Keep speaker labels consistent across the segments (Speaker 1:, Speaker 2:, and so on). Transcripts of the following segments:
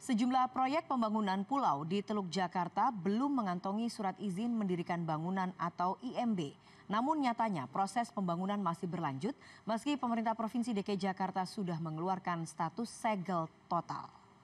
Speaker 1: Sejumlah proyek pembangunan pulau di Teluk Jakarta belum mengantongi surat izin mendirikan bangunan atau IMB. Namun nyatanya proses pembangunan masih berlanjut meski pemerintah Provinsi DKI Jakarta sudah mengeluarkan status segel total.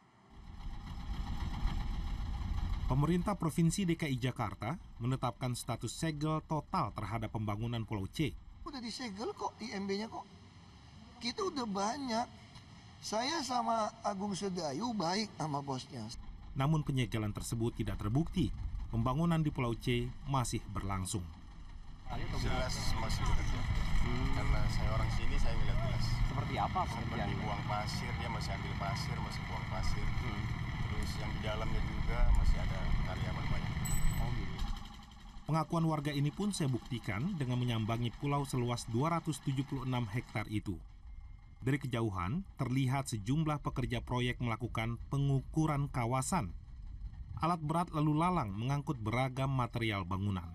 Speaker 2: Pemerintah Provinsi DKI Jakarta menetapkan status segel total terhadap pembangunan Pulau C.
Speaker 3: Udah disegel kok IMB-nya kok. Kita udah banyak. Saya sama Agung Sedayu baik sama bosnya.
Speaker 2: Namun penyegelan tersebut tidak terbukti. Pembangunan di Pulau C masih berlangsung.
Speaker 4: Jelas masih bekerja. Karena saya orang sini, saya melihat jelas.
Speaker 5: Seperti apa?
Speaker 4: Seperti buang pasir, dia masih ambil pasir, masih buang pasir. Terus yang di dalamnya juga masih ada karyawan banyak.
Speaker 2: Pengakuan warga ini pun saya buktikan dengan menyambangi pulau seluas 276 hektar itu. Dari kejauhan, terlihat sejumlah pekerja proyek melakukan pengukuran kawasan. Alat berat lalu lalang mengangkut beragam material bangunan.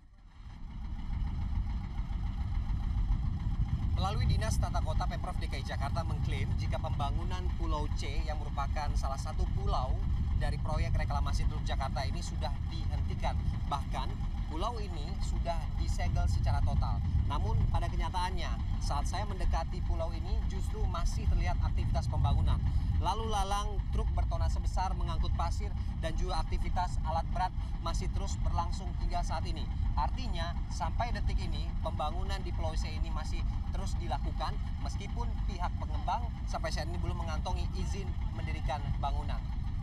Speaker 5: Melalui Dinas Tata Kota Pemprov DKI Jakarta mengklaim jika pembangunan Pulau C yang merupakan salah satu pulau dari proyek reklamasi Teluk Jakarta ini sudah dihentikan. Bahkan pulau ini sudah disegel secara total. Namun pada kenyataannya saat saya mendekati pulau ini justru masih terlihat aktivitas pembangunan. Lalu lalang truk bertonnase besar mengangkut pasir dan juga aktivitas alat berat masih terus berlangsung hingga saat ini. Artinya sampai detik ini pembangunan di Pulau C ini masih terus dilakukan meskipun pihak pengembang sampai saat ini belum mengantongi izin mendirikan bangunan.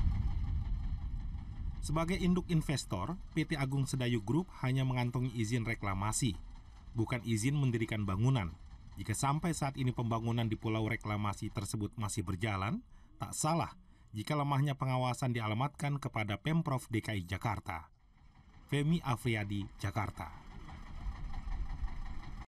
Speaker 2: Sebagai induk investor, PT Agung Sedayu Group hanya mengantongi izin reklamasi, bukan izin mendirikan bangunan. Jika sampai saat ini pembangunan di pulau reklamasi tersebut masih berjalan, tak salah jika lemahnya pengawasan dialamatkan kepada Pemprov DKI Jakarta. Femi Afriyadi, Jakarta.